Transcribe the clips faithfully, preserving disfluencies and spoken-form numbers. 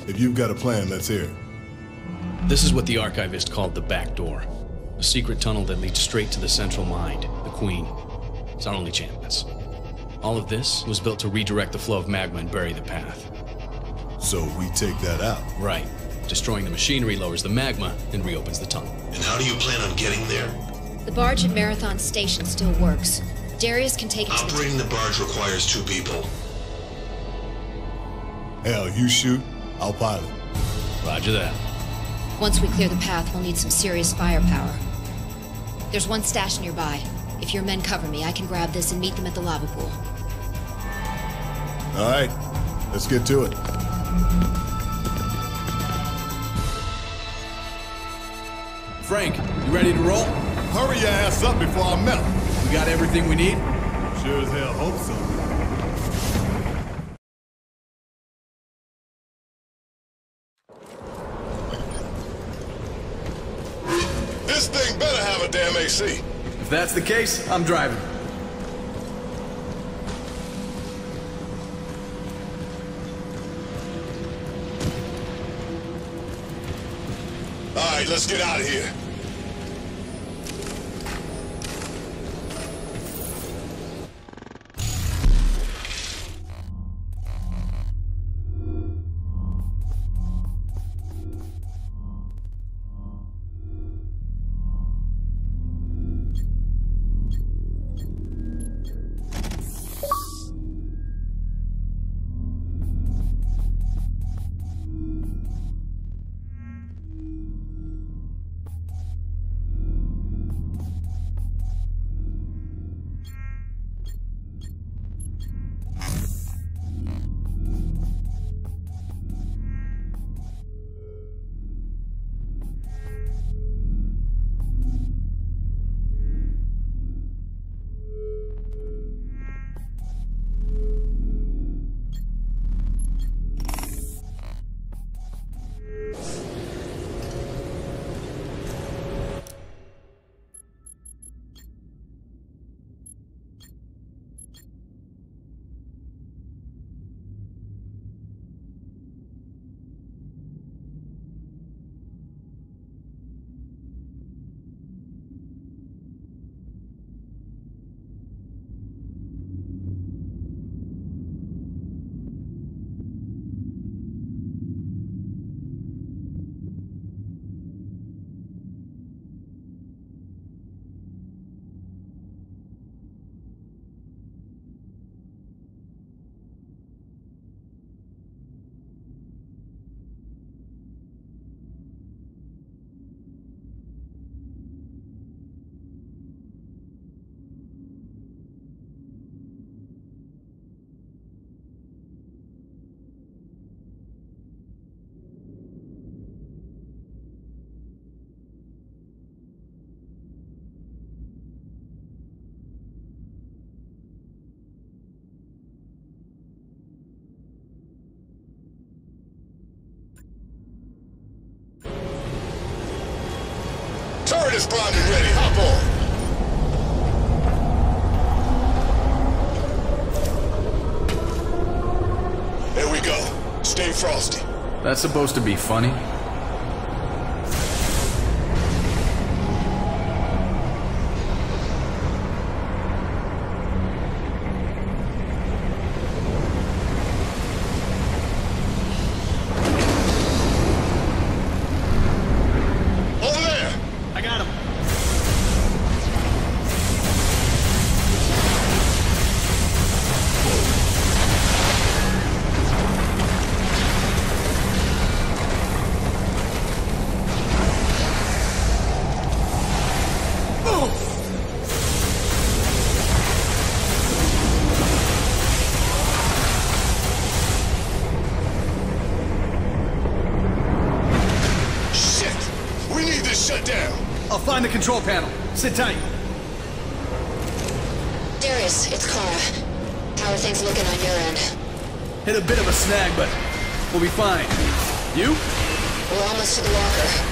If you've got a plan, let's hear it. This is what the archivist called the back door. A secret tunnel that leads straight to the central mind, the Queen. It's our only chance. All of this was built to redirect the flow of magma and bury the path. So we take that out? Right. Destroying the machinery lowers the magma and reopens the tunnel. And how do you plan on getting there? The barge at Marathon Station still works. Darius can take it to the... Operating the barge requires two people. Hell, you shoot, I'll pilot. Roger that. Once we clear the path, we'll need some serious firepower. There's one stash nearby. If your men cover me, I can grab this and meet them at the lava pool. All right, let's get to it. Frank, you ready to roll? Hurry your ass up before I melt. We got everything we need? Sure as hell hope so. This thing better have a damn A C. If that's the case, I'm driving. All right, let's get out of here. Turret is primed and ready. Hop on. There we go. Stay frosty. That's supposed to be funny. I'll find the control panel. Sit tight. Darius, it's Kara. How are things looking on your end? Hit a bit of a snag, but we'll be fine. You? We're almost to the walker.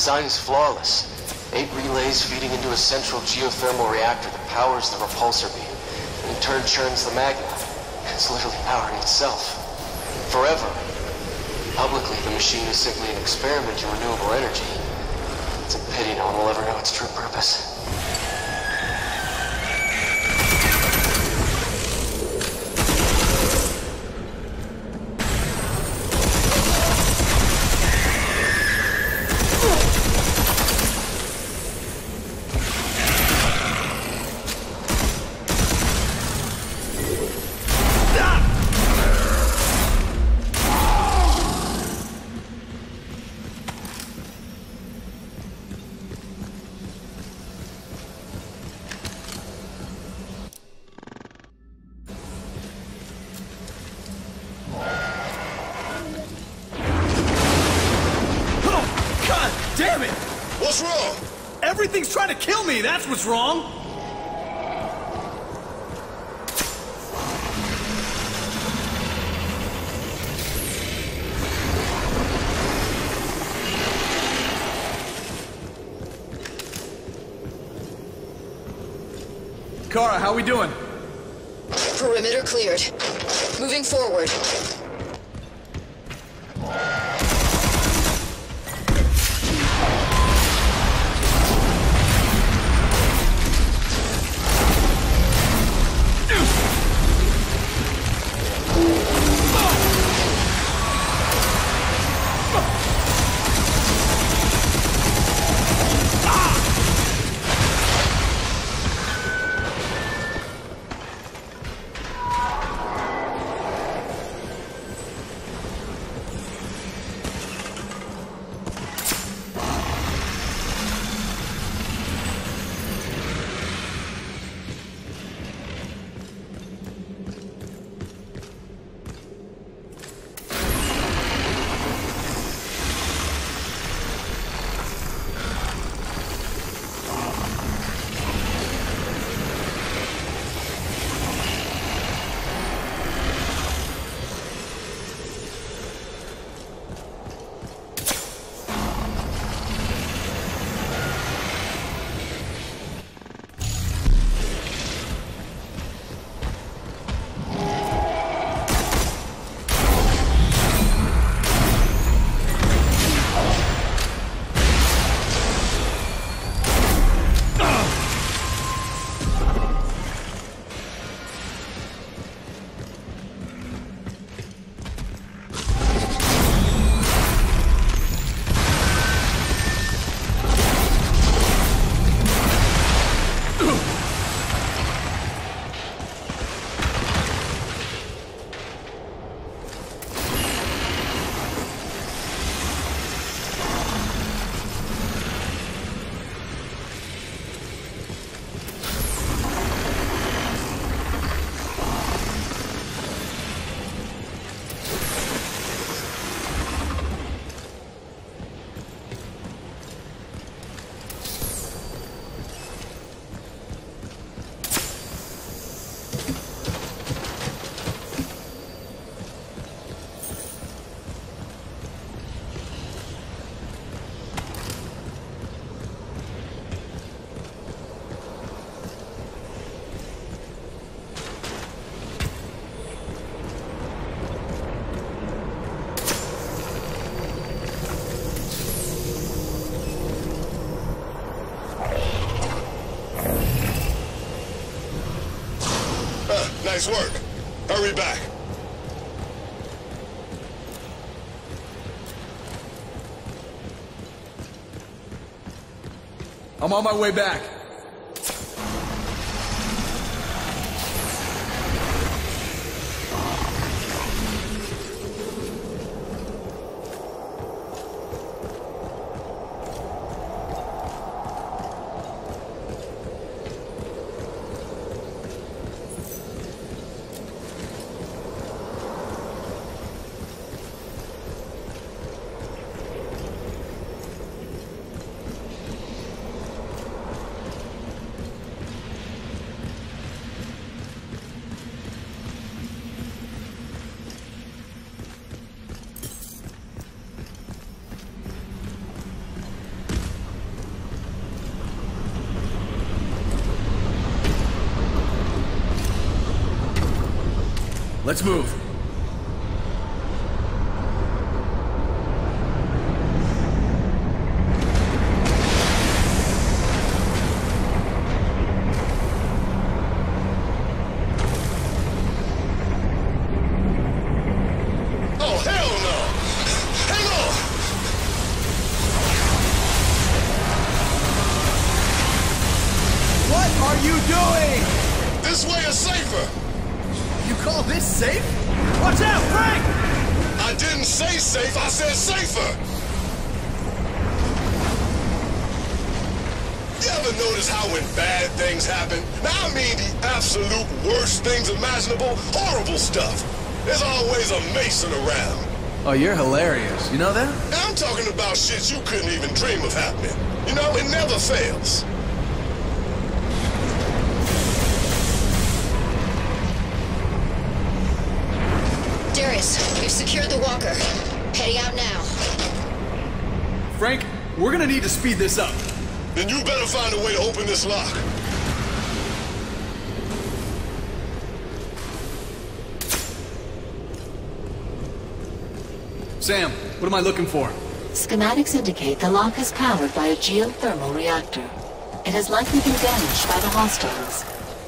design is flawless. Eight relays feeding into a central geothermal reactor that powers the repulsor beam, and in turn churns the magma. It's literally powering itself. Forever. Publicly, the machine is simply an experiment in renewable energy. It's a pity no one will ever know its true purpose. Damn it! What's wrong? Everything's trying to kill me, that's what's wrong! Kara, how we doing? Perimeter cleared. Moving forward. Nice work. Hurry back. I'm on my way back. Let's move. Oh, hell no! Hang on! What are you doing? This way is safer! You call this safe? Watch out, Frank! I didn't say safe, I said safer! You ever notice how when bad things happen, now I mean the absolute worst things imaginable, horrible stuff, there's always a Mason around. Oh, you're hilarious. You know that? And I'm talking about shit you couldn't even dream of happening. You know, it never fails. Darius, we've secured the walker. Heading out now. Frank, we're gonna need to speed this up. Then you better find a way to open this lock. Sam, what am I looking for? Schematics indicate the lock is powered by a geothermal reactor. It has likely been damaged by the hostiles.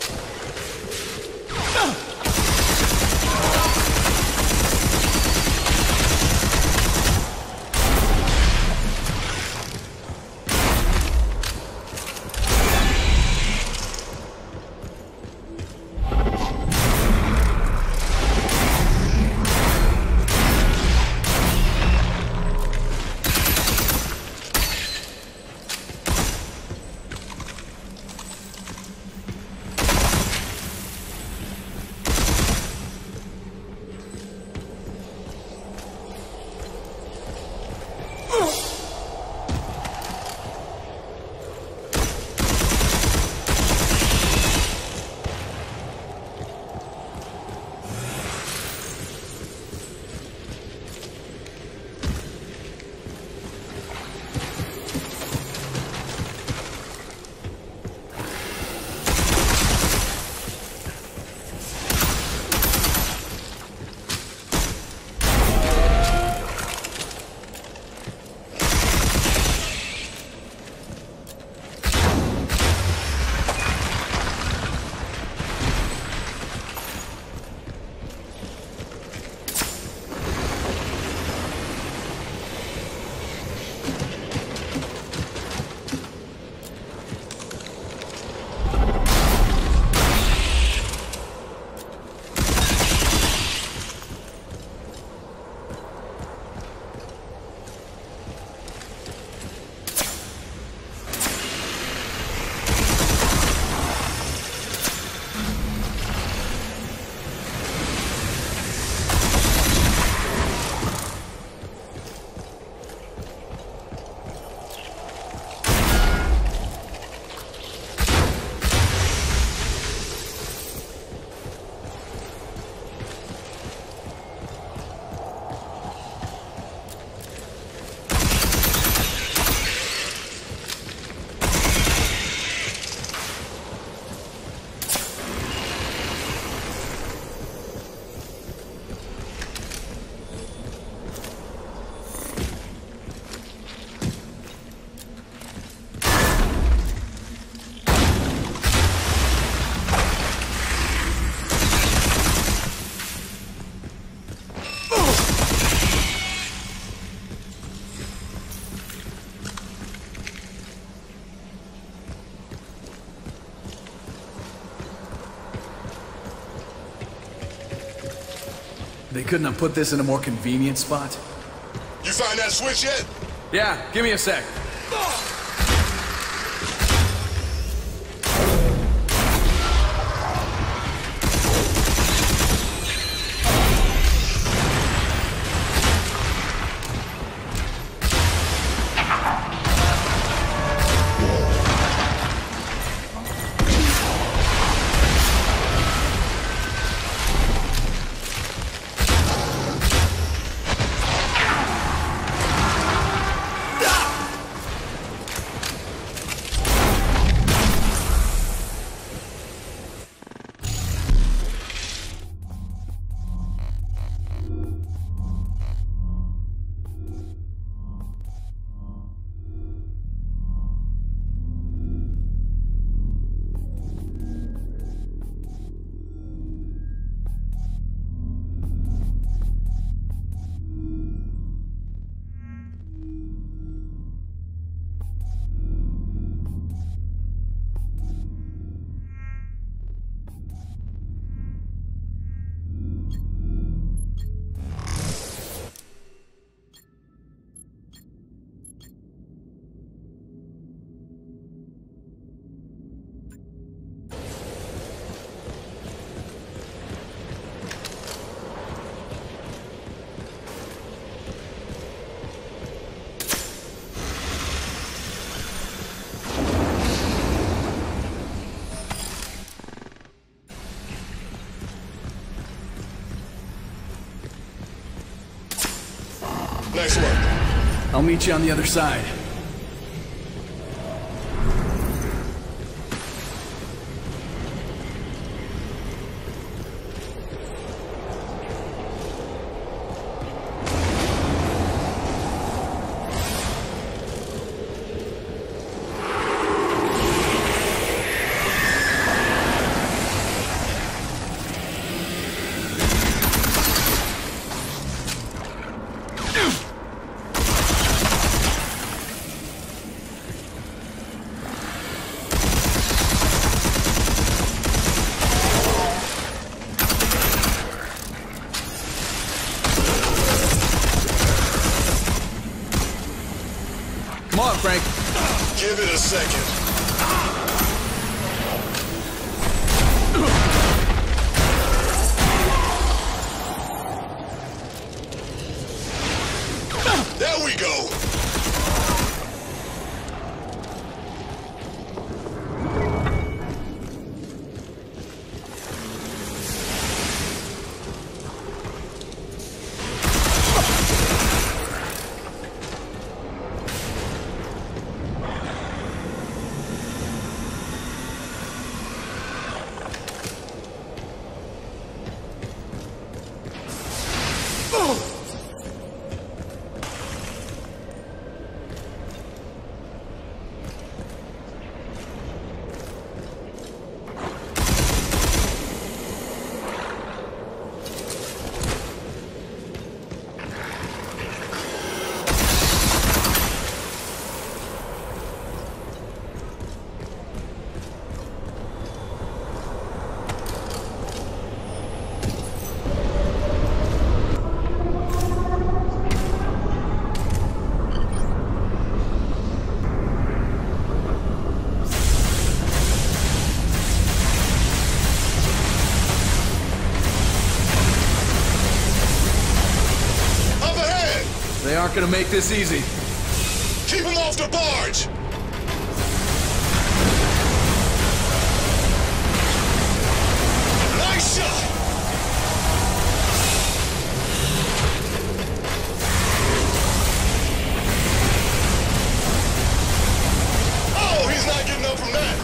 They couldn't have put this in a more convenient spot? You find that switch yet? Yeah, give me a sec. Nice work. I'll meet you on the other side. Come on, Frank. Give it a second. There we go. They aren't gonna make this easy. Keep him off the barge! Nice shot! Oh, he's not getting up from that!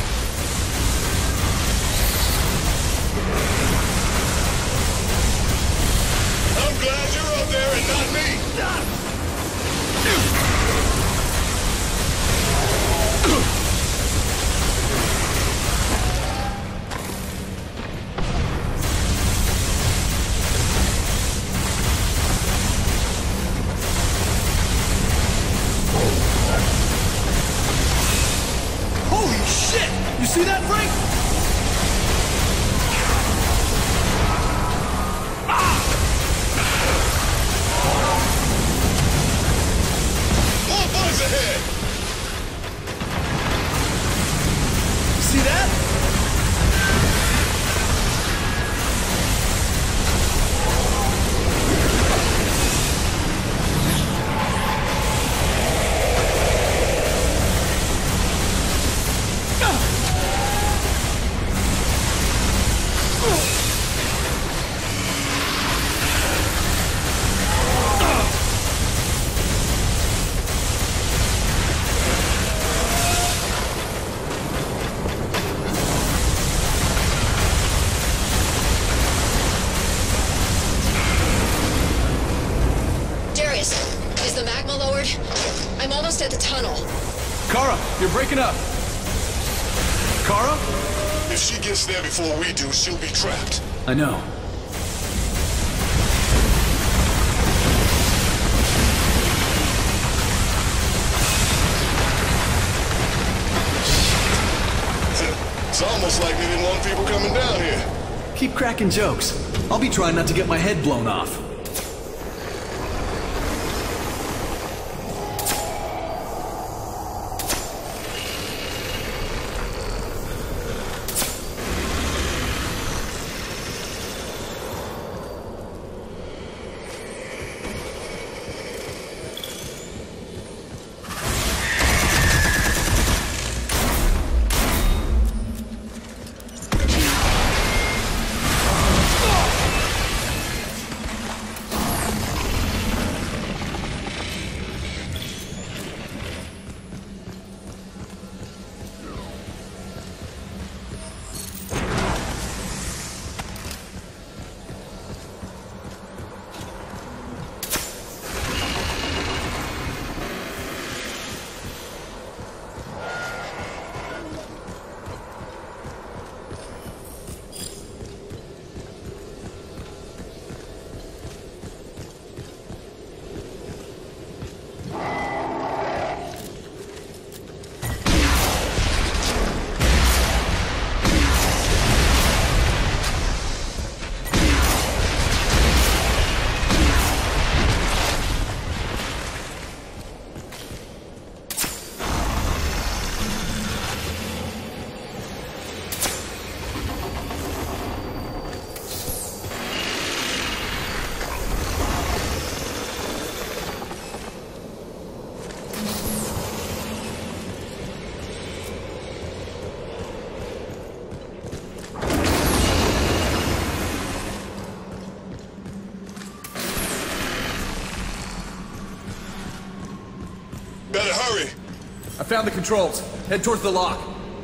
I'm glad you're up there and not me! Holy shit! You see that, Frank? More bugs ahead! See that? Is the magma lowered? I'm almost at the tunnel. Kara, you're breaking up. Kara? If she gets there before we do, she'll be trapped. I know. It's almost like they didn't want people coming down here. Keep cracking jokes. I'll be trying not to get my head blown off. I found the controls. Head towards the lock.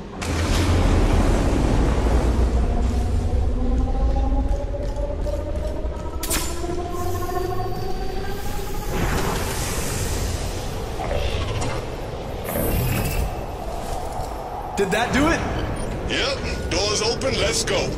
Did that do it? Yep, door's open, let's go.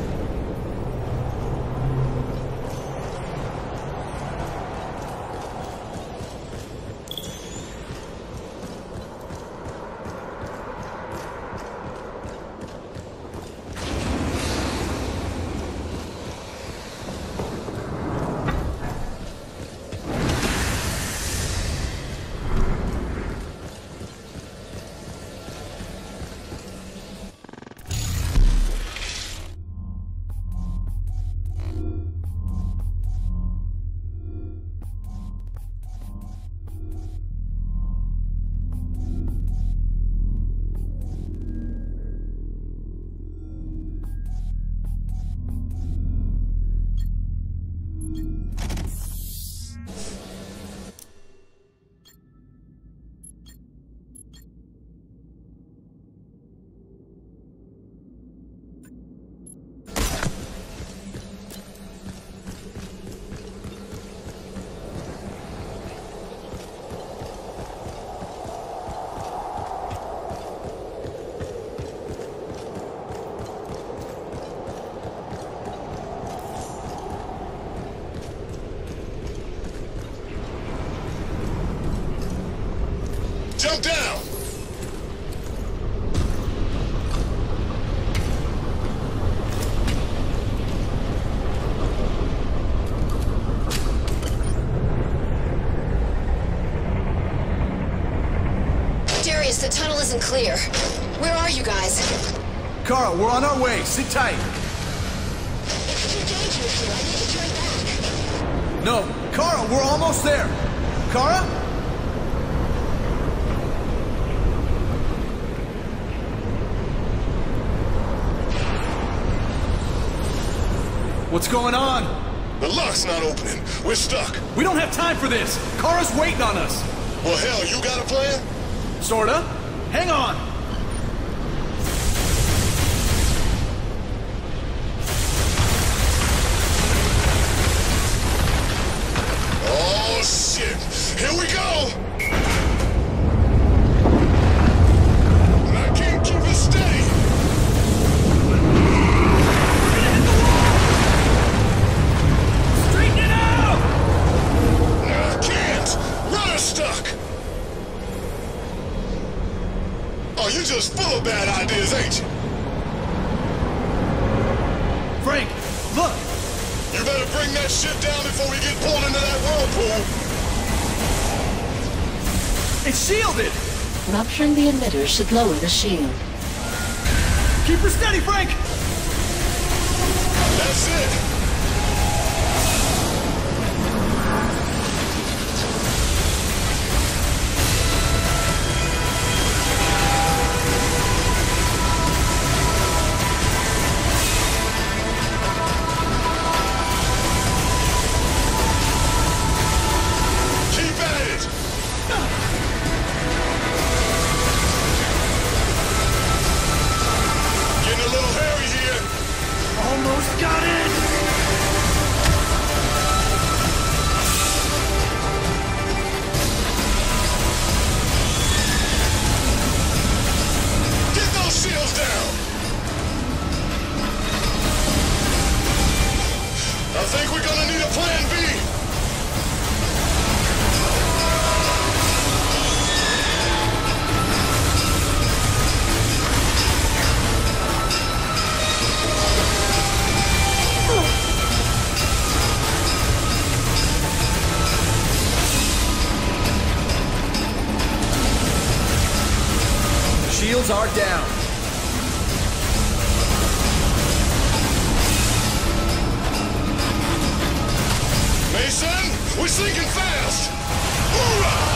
Jump down! Darius, the tunnel isn't clear. Where are you guys? Kara, we're on our way. Sit tight. It's too dangerous here. I need to turn back. No, Kara, we're almost there. Kara? What's going on? The lock's not opening. We're stuck. We don't have time for this. Kara's waiting on us. Well, hell, you got a plan? Sorta. Hang on. Oh, shit. Here we go. And I can't keep it steady. Straighten it out! I can't. Rudder's stuck. Oh, you just full of bad ideas, ain't you? Frank, look! You better bring that shit down before we get pulled into that whirlpool. It's shielded! Rupturing the emitter should lower the shield. Keep her steady, Frank! That's it. Shields are down. Mason, we're sinking fast! Hoorah!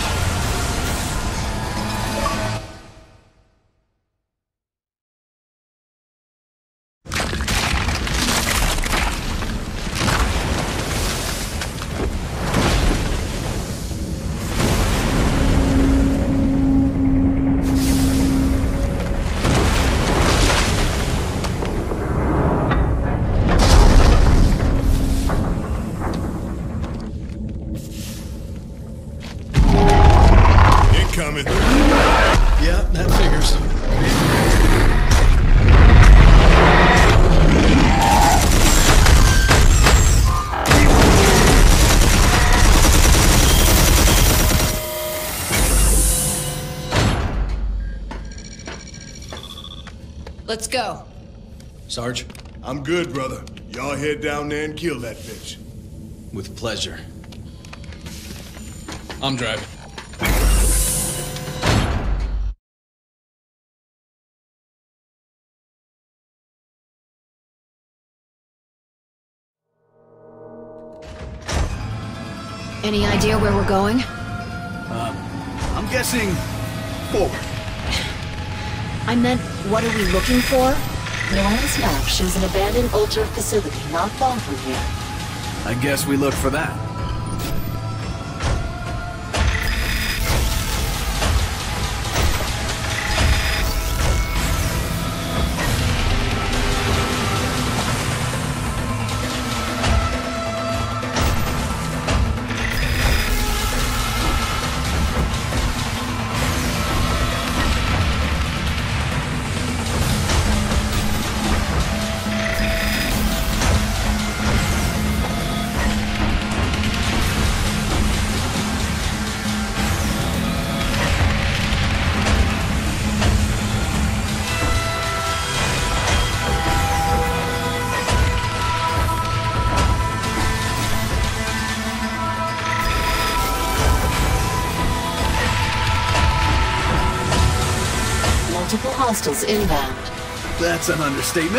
Let's go. Sarge? I'm good, brother. Y'all head down there and kill that bitch. With pleasure. I'm driving. Any idea where we're going? I'm guessing forward. I meant, what are we looking for? Nora's map shows an abandoned Ultra facility not far from here. I guess we look for that. Multiple hostiles inbound. That's an understatement.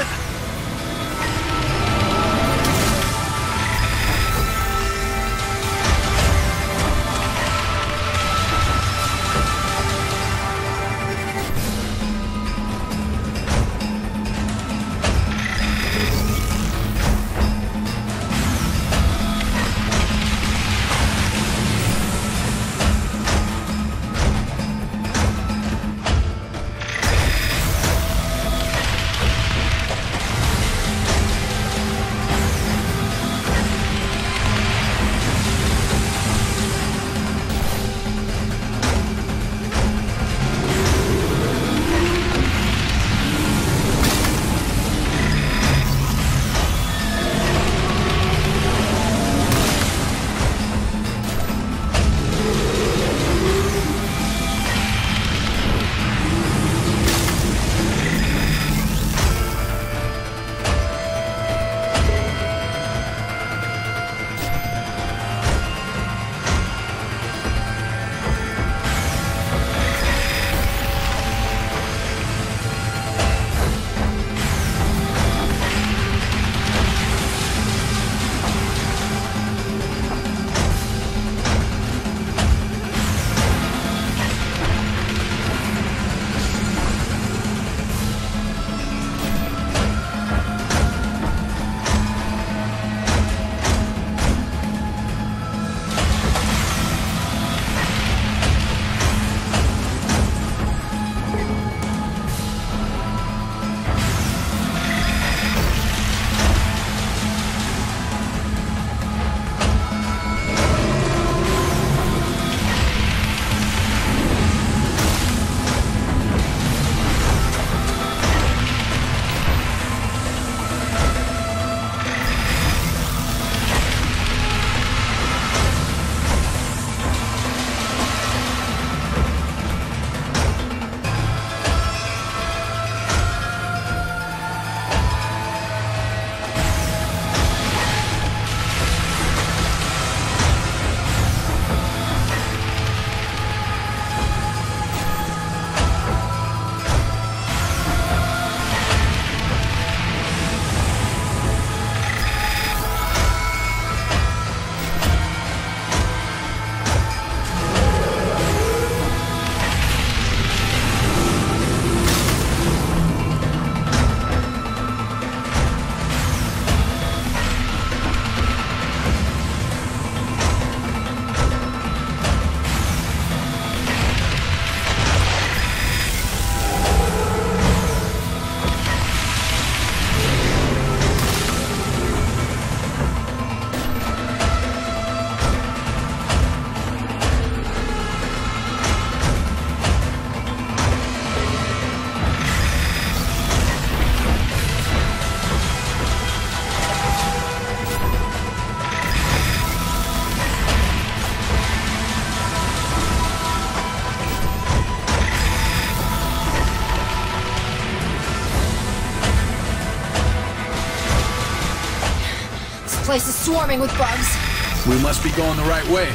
place is swarming with bugs. We must be going the right way.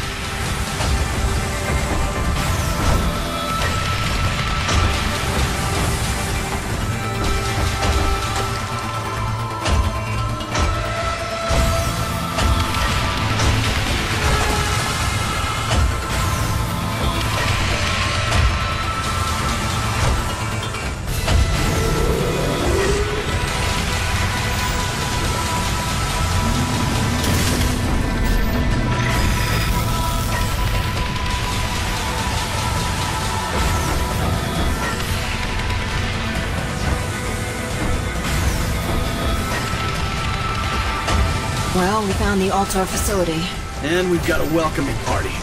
Well, we found the Altar facility. And we've got a welcoming party.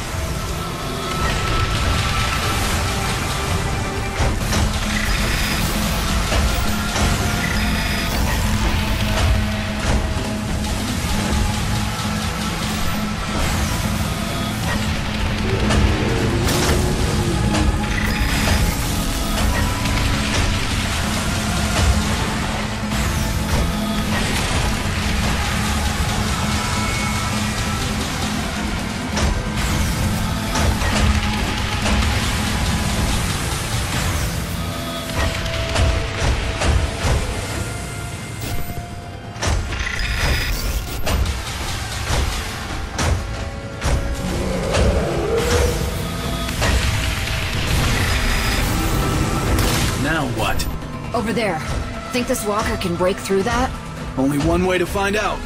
Now what? Over there. Think this walker can break through that? Only one way to find out.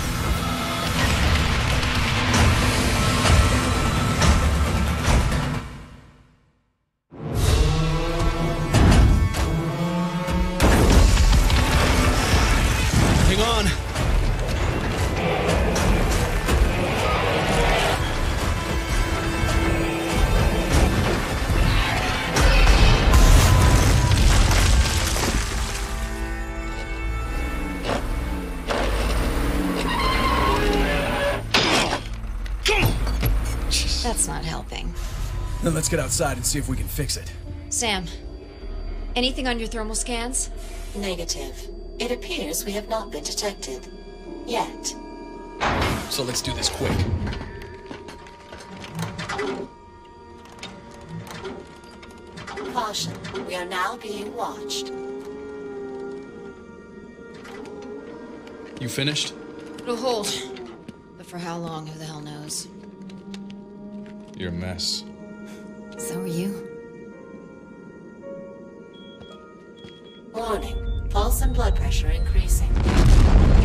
Hang on. That's not helping. Then let's get outside and see if we can fix it. Sam, anything on your thermal scans? Negative. It appears we have not been detected. Yet. So let's do this quick. Caution. We are now being watched. You finished? It'll hold. But for how long, who the hell knows? You're a mess. So are you. Warning. Pulse and blood pressure increasing.